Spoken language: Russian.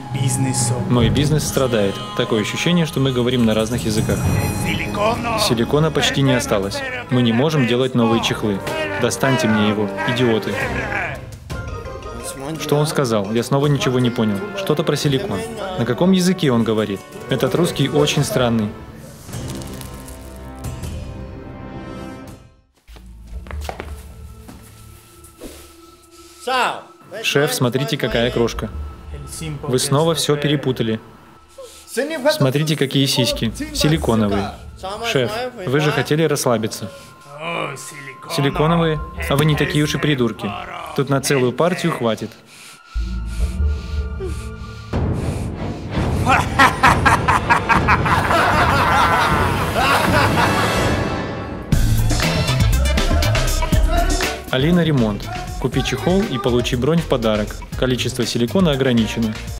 Мой бизнес страдает. Такое ощущение, что мы говорим на разных языках. Силикона почти не осталось. Мы не можем делать новые чехлы. Достаньте мне его, идиоты. Что он сказал? Я снова ничего не понял. Что-то про силикон. На каком языке он говорит? Этот русский очень странный. Шеф, смотрите, какая крошка. Вы снова все перепутали. Смотрите, какие сиськи. Силиконовые. Шеф, вы же хотели расслабиться. Силиконовые? А вы не такие уж и придурки. Тут на целую партию хватит. Алина Ремонт. Купи чехол и получи бронь в подарок. Количество силикона ограничено.